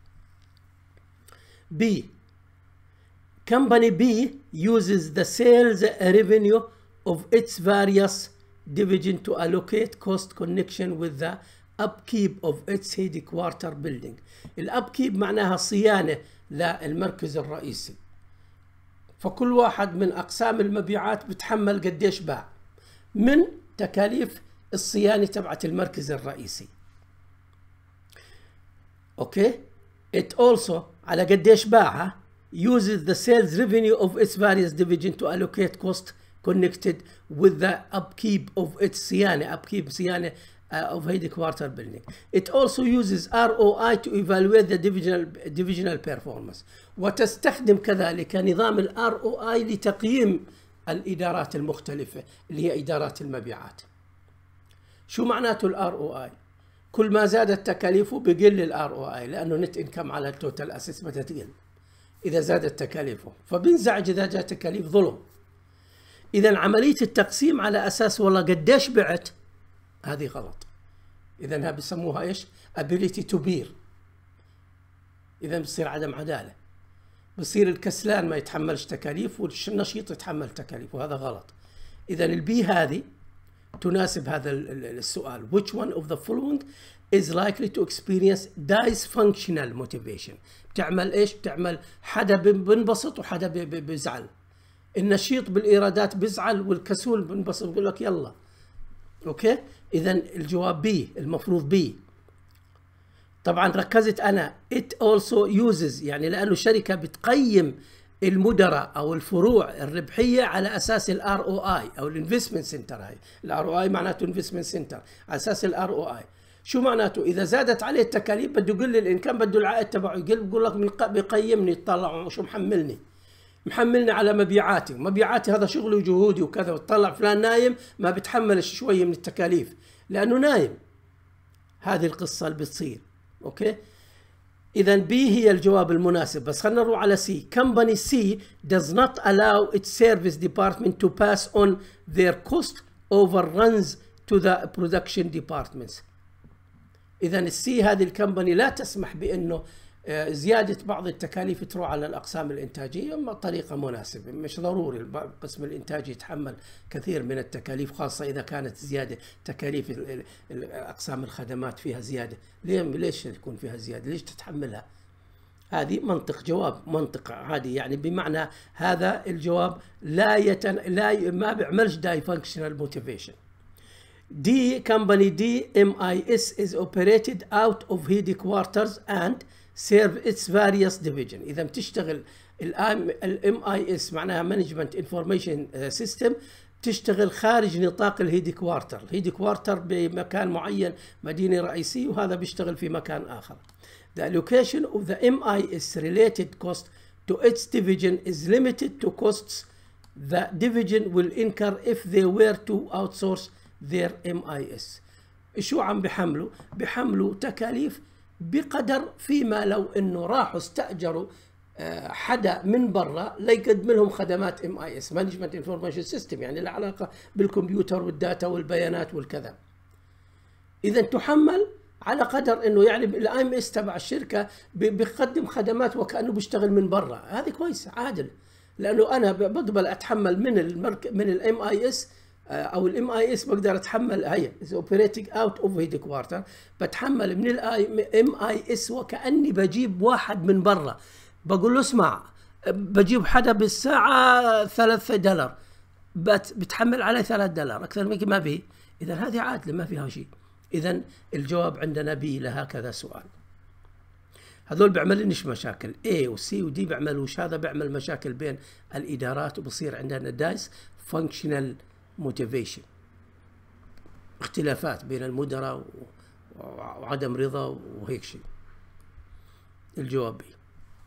B company B uses the sales revenue of its various division to allocate cost connection with the upkeep of its headquarter building. الابكيب معناها صيانة للمركز الرئيسي، فكل واحد من أقسام المبيعات بتحمل قديش باع من تكاليف الصيانة تبعت المركز الرئيسي. اوكي. it also على قديش باعها uses the sales revenue of its various division to allocate cost connected with the upkeep of its صيانة of headquarter building. It also uses ROI to evaluate the divisional performance. وتستخدم كذلك نظام ال ROI لتقييم الإدارات المختلفة اللي هي إدارات المبيعات. شو معناته ال ROI؟ كل ما زادت تكاليفه بقل ال ROI، لأنه نت إنكم على التوتال أسيس بدها تقل إذا زادت تكاليفه، فبنزعج إذا جاء تكاليف ظلم. إذا عملية التقسيم على أساس والله قديش بعت هذه غلط. إذا هذا بسموها إيش؟ ability to bear. إذا بصير عدم عدالة، بصير الكسلان ما يتحملش تكاليف والنشيط يتحمل تكاليف، وهذا غلط. إذا البي هذه تناسب هذا السؤال. Which one of the following is likely to experience dysfunctional motivation؟ بتعمل إيش؟ بتعمل حدا بنبسط وحدا بزعل. النشيط بالإيرادات بزعل والكسول بنبسط بقول لك يلا. اوكي. اذا الجواب بي، المفروض بي. طبعا ركزت انا it also uses، يعني لانه شركه بتقيم المدراء او الفروع الربحيه على اساس الار او اي او الانفستمنت سنتر. هاي الار او اي معناته انفستمنت سنتر على اساس الار او اي. شو معناته؟ اذا زادت عليه التكاليف بده يقل الانكم، بده العائد تبعه يقل، بقول لك بيقيمني يطلع شو محملني على مبيعاتي هذا شغلي وجهودي وكذا، وتطلع فلان نايم ما بتحمل شويه من التكاليف لانه نايم. هذه القصه اللي بتصير. اوكي. اذا بي هي الجواب المناسب. بس خلينا نروح على سي. company C does not allow its service department to pass on their cost overruns to the production departments. اذا السي هذه الكمباني لا تسمح بانه زيادة بعض التكاليف تروح على الأقسام الإنتاجية بطريقة مناسبة. مش ضروري القسم الإنتاجي يتحمل كثير من التكاليف، خاصة إذا كانت زيادة تكاليف أقسام الخدمات فيها زيادة. ليش يكون فيها زيادة؟ ليش تتحملها؟ هذه منطق، منطق عادي، يعني بمعنى هذا الجواب ما بيعملش dysfunctional motivation. D company D MIS is operated out of headquarters and serve its various division. إذا بتشتغل MIS معناها Management Information System، تشتغل خارج نطاق الهيدكوارتر. الهيدكوارتر بمكان معين، مدينة رئيسية، وهذا بيشتغل في مكان آخر. The allocation of the MIS related cost to its division is limited to costs the division will incur if they were to outsource their MIS. شو عم بحملوا تكاليف بقدر، فيما لو انه راحوا استأجروا حدا من برا ليقدم لهم خدمات MIS Management Information System، يعني له علاقة بالكمبيوتر والداتا والبيانات والكذا. إذا تحمل على قدر انه يعني الIMS تبع الشركة بيقدم خدمات وكأنه بيشتغل من برا. هذه كويس، عادل، لأنه أنا بقبل أتحمل من الMIS او الام اي اس، بقدر اتحمل هي اوبريتنج اوت اوف هيدكوارتر، بتحمل من الام اي اس وكاني بجيب واحد من برا، بقول له اسمع بجيب حدا بالساعه $3 بتحمل عليه $3 اكثر من ما به. اذا هذه عادله ما فيها شيء. اذا الجواب عندنا بي لهكذا سؤال. هذول بيعملنش مشاكل. A و C و D بيعملوش، هذا بيعمل مشاكل بين الإدارات، وبصير عندنا دايس functional motivation، اختلافات بين المدراء وعدم رضا وهيك شيء. الجواب B.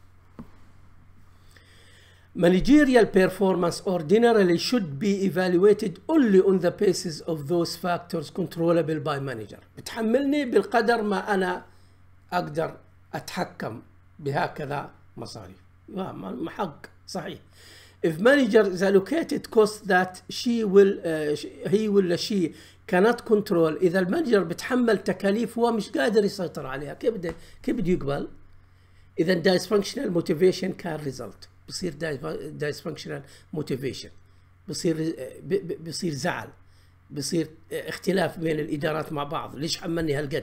Managerial performance ordinarily should be evaluated only on the basis of those factors controllable by manager. بتحملني بالقدر ما أنا أقدر أتحكم بهكذا مصاريف. ما حق صحيح. If manager is allocated costs that he will she cannot control، إذا المانجر بتحمل تكاليف هو مش قادر يسيطر عليها، كيف بده يقبل؟ إذا dysfunctional motivation can result. بصير dysfunctional motivation، بصير زعل، بصير اختلاف بين الإدارات مع بعض. ليش حملني هالقد؟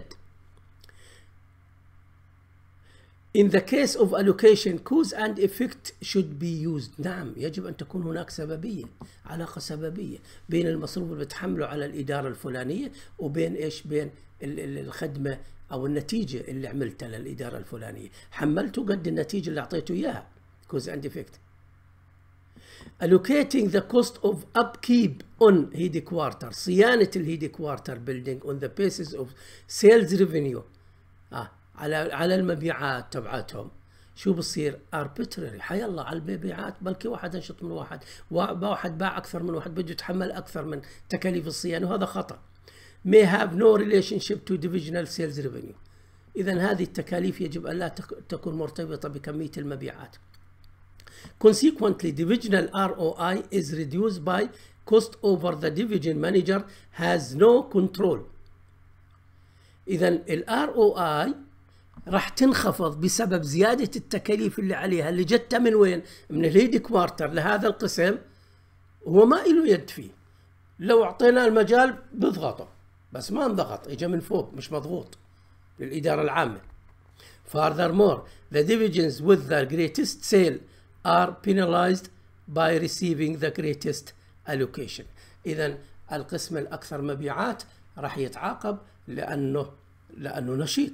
In the case of allocation cause and effect should be used. نعم، يجب أن تكون هناك سببية، علاقة سببية بين المصروف اللي بتحمله على الإدارة الفلانية وبين إيش؟ بين الخدمة أو النتيجة اللي عملتها للإدارة الفلانية. حملته قد النتيجة اللي أعطيته إياها. cause and effect. Allocating the cost of upkeep on headquarter، صيانة الهيدكوارتر building on the basis of sales revenue، على المبيعات تبعتهم. شو بصير؟ arbitrary، حي الله على المبيعات، بلكي واحد انشط من واحد باع اكثر من واحد، بده يتحمل اكثر من تكاليف الصيانه، وهذا خطا. may have no relationship to divisional sales revenue. اذا هذه التكاليف يجب ان لا تكون مرتبطه بكميه المبيعات. consequently divisional ROI is reduced by cost over the division manager has no control. اذا ال ROI راح تنخفض بسبب زيادة التكاليف اللي عليها، اللي جتها من وين؟ من الهيد كوارتر لهذا القسم، هو ما له يد فيه. لو اعطينا المجال بضغطه، بس ما انضغط، اجى من فوق مش مضغوط للإدارة العامة. Furthermore, the divisions with the greatest sale are penalized by receiving the greatest allocation. إذا القسم الأكثر مبيعات راح يتعاقب لأنه نشيط،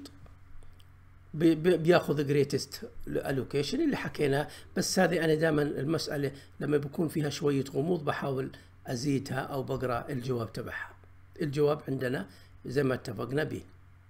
بياخذ greatest allocation اللي حكيناه. بس هذه أنا دائما المسألة لما بيكون فيها شوية غموض بحاول أزيدها أو بقرأ الجواب تبعها. الجواب عندنا زي ما اتفقنا به.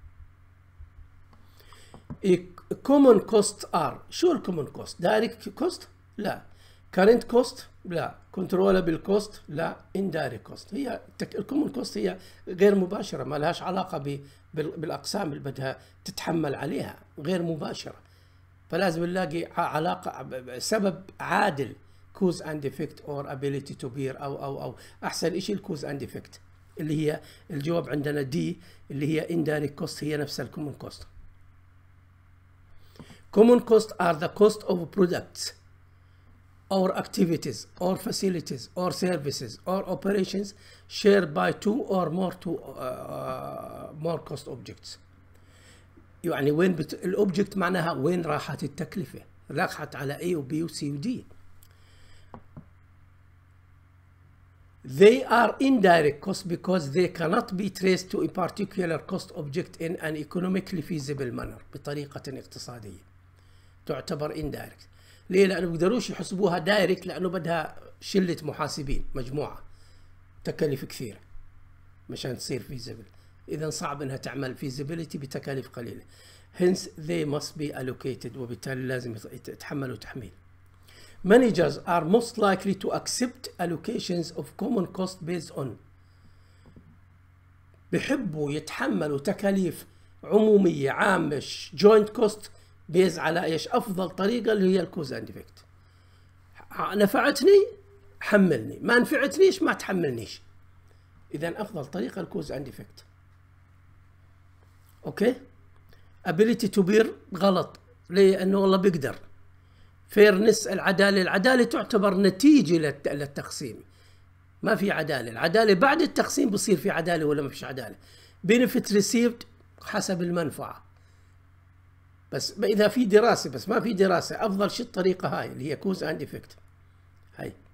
common costs are، شو الكومن كوست؟ دايركت كوست؟ لا. current كوست؟ لا. controllable كوست؟ لا. indirect كوست. هي الكومن كوست هي غير مباشرة، ما لهاش علاقة بالأقسام اللي بدها تتحمل عليها، غير مباشرة. فلازم نلاقي علاقة، سبب عادل، cause and effect or ability to bear، أو أحسن إشي الكوز and effect، اللي هي الجواب عندنا دي اللي هي indirect cost، هي نفس الكومن كوست. Common costs are the cost of products or activities or facilities or services or operations shared by two or more cost objects. يعني وين الأوبجكت معناها وين راحت التكلفة، راحت على A و B و C و D. They are indirect costs because they cannot be traced to a particular cost object in an economically feasible manner، بطريقة اقتصادية تعتبر indirect. ليه؟ لأنه بيقدروش يحسبوها دايركت، لأنه بدها شلة محاسبين، مجموعة تكاليف كثيرة مشان تصير feasible. إذا صعب إنها تعمل feasibility بتكاليف قليلة. hence they must be allocated، وبالتالي لازم يتحملوا تحميل. Managers are most likely to accept allocations of common cost based on، بيحبوا يتحملوا تكاليف عمومية عامة joint cost بيز على ايش؟ افضل طريقة اللي هي الكوز اند افكت. نفعتني حملني، ما نفعتنيش ما تحملنيش. اذا افضل طريقة الكوز اند افكت. اوكي. ability to bear غلط. ليه؟ لانه والله بيقدر. fairness العدالة تعتبر نتيجة للتقسيم، ما في عدالة. العدالة بعد التقسيم بصير في عدالة ولا ما فيش عدالة. benefit received حسب المنفعة، بس إذا في دراسة، بس ما في دراسة. أفضل شيء الطريقة هاي اللي هي كوز أند إفكت.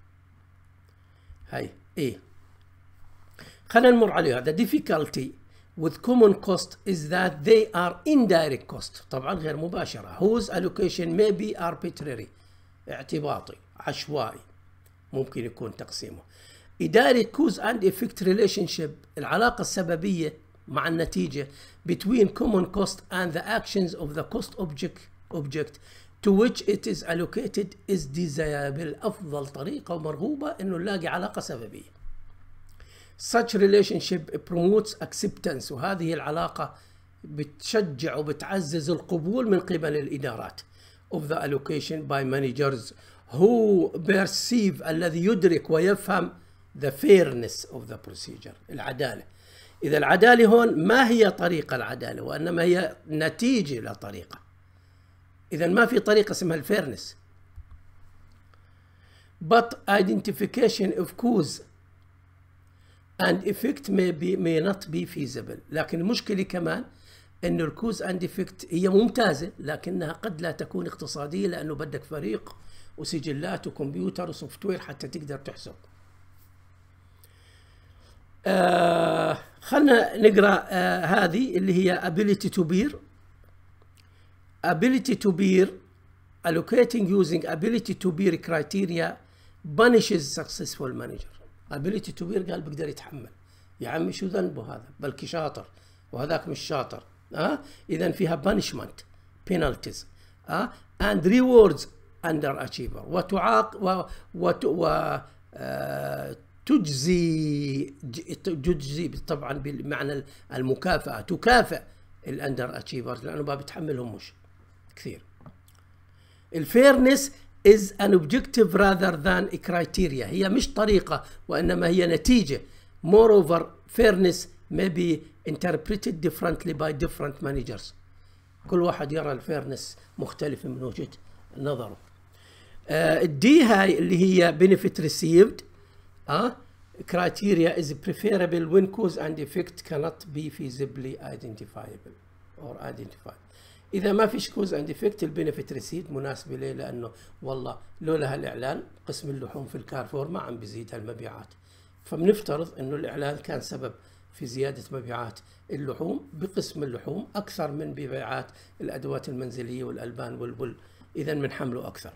هاي إيه. خلينا نمر عليها. The difficulty with common cost is that they are indirect cost، طبعا غير مباشرة، whose allocation may be arbitrary، اعتباطي عشوائي ممكن يكون تقسيمه. إدارة cause and effect relationship، العلاقة السببية مع النتيجة between common cost and the actions of the cost object to which it is allocated is desirable. أفضل طريقة ومرغوبة إنه نلاقي علاقة سببية. Such relationship promotes acceptance، وهذه العلاقة بتشجع وبتعزز القبول من قبل الإدارات of the allocation by managers who perceive، الذي يدرك ويفهم the fairness of the procedure، العدالة. إذا العدالة هون ما هي طريقة العدالة، وإنما هي نتيجة لطريقة. إذا ما في طريقة اسمها الفيرنس. But identification of cause and effect may not be feasible. لكن المشكلة كمان إنه الكوز and effect هي ممتازة، لكنها قد لا تكون اقتصادية، لأنه بدك فريق وسجلات وكمبيوتر وسوفت وير حتى تقدر تحسب. خلنا نقرأ هذه اللي هي ability to bear. ability to bear allocating using ability to bear criteria punishes successful manager. ability to bear قال بقدر يتحمل، يا عمي شو ذنبه هذا، بلكي شاطر وهذاك مش شاطر. إذا فيها punishment penalties and rewards under achiever، تجزي طبعا بمعنى المكافأة، تكافئ الاندر اتشيفرز لانه ما بتحملهم مش كثير. الفيرنس is an objective rather than a criteria، هي مش طريقة وإنما هي نتيجة. moreover fairness may be interpreted differently by different managers، كل واحد يرى الفيرنس مختلف من وجهة نظره. الدي هاي اللي هي benefit received criteria is preferable when cause and effect cannot be feasibly identifiable or identified. إذا ما فيش cause and effect البنفيت ريسيد مناسبة ليه؟ لأنه والله لولا هالإعلان قسم اللحوم في الكارفور ما عم بيزيد هالمبيعات، فبنفترض إنه الإعلان كان سبب في زيادة مبيعات اللحوم بقسم اللحوم أكثر من مبيعات الأدوات المنزلية والألبان والبل، إذا بنحمله أكثر.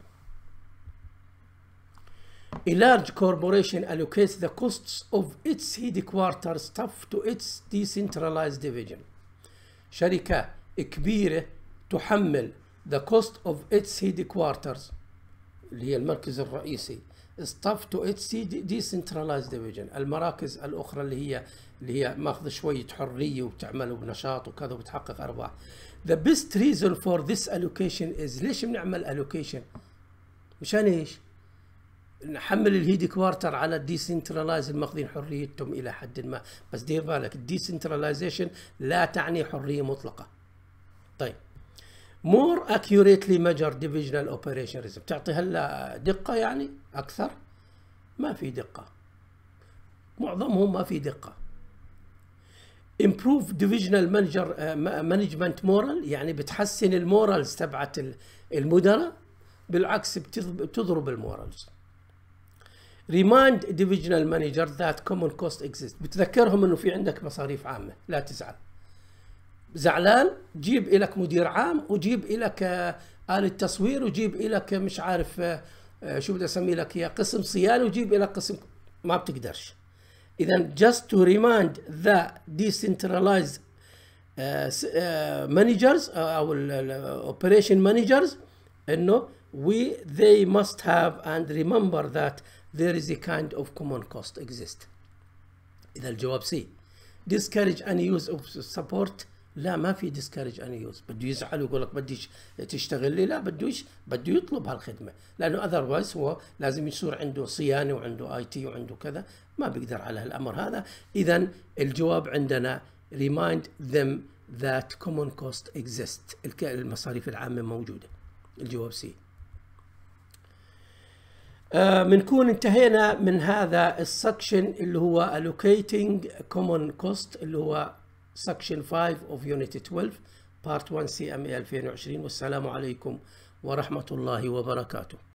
A large corporation allocates the costs of its headquarter staff to its decentralized division. شركة كبيرة تحمل the cost of its headquarters اللي هي المركز الرئيسي staff to its decentralized division، المراكز الأخرى اللي هي ماخذ شوية حرية وبتعمل بنشاط وكذا وبتحقق أرباح. The best reason for this allocation is، ليش بنعمل allocation؟ مشان ايش؟ نحمل الهيدي كوارتر على الديسنترلايز الماخذين حريتهم الى حد ما، بس دير بالك الديسنترلايزيشن لا تعني حريه مطلقه. طيب more accurately measure divisional operations، بتعطي هلا دقه يعني اكثر؟ ما في دقه، معظمهم ما في دقه. improve divisional management moral، يعني بتحسن المورالز تبعت المدراء، بالعكس بتضرب المورالز. remind divisional manager that common cost exists، بتذكرهم انه في عندك مصاريف عامة، لا تزعل. زعلان جيب إلك مدير عام وجيب إلك آلة تصوير وجيب إلك مش عارف شو بدي اسمي لك يا قسم صيانة وجيب إلك قسم، ما بتقدرش. إذا just to remind the decentralized managers أو operation managers إنه they must have and remember that there is a kind of common cost exist. إذا الجواب سي. discourage any use of support، لا ما في discourage any use، بده يزعل ويقول لك بديش تشتغل لي، لا بدوش، بده يطلب هالخدمة، لأنه otherwise هو لازم يصير عنده صيانة وعنده IT وعنده كذا، ما بيقدر على هالأمر هذا. إذا الجواب عندنا remind them that common cost exist، المصاريف العامة موجودة. الجواب سي. بنكون انتهينا من هذا السكشن اللي هو allocating common cost اللي هو section 5 of unit 12 part 1 CMA 2020. والسلام عليكم ورحمة الله وبركاته.